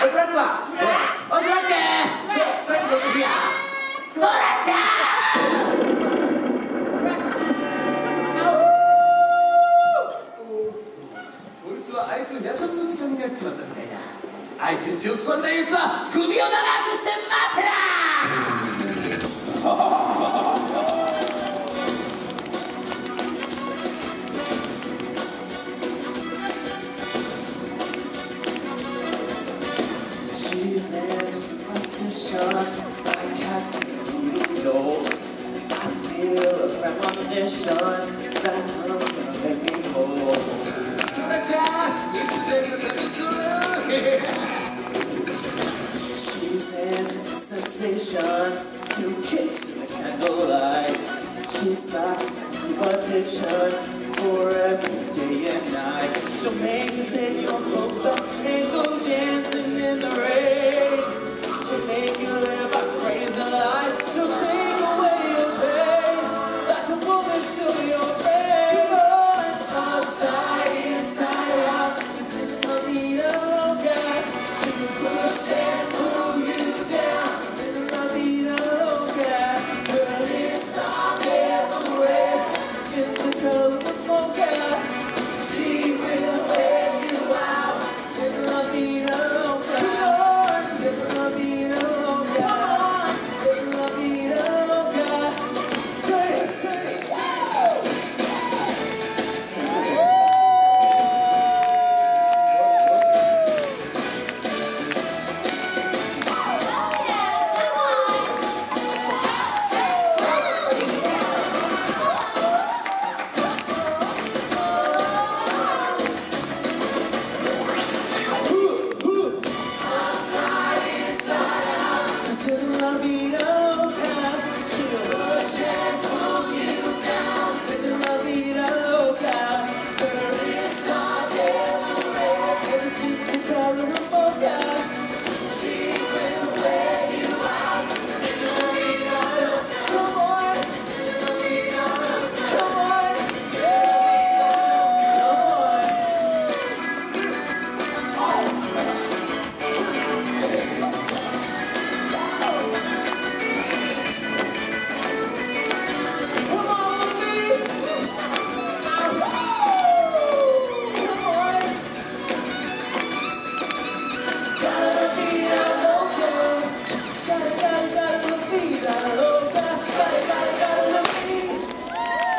おいトラックはおいトラックどこ行くやトラちゃんこいつはあいつ夜食の時間になっちまったみたいだ。あいつに血を吸われたやつは首を長くして待てな。 She's in superstition, like cats and dolls. I feel a premonition that comes gonna let me go. She's into sensations, new kicks in the candlelight. She's got new addiction for every day and night. She'll make you take your clothes off and go dance.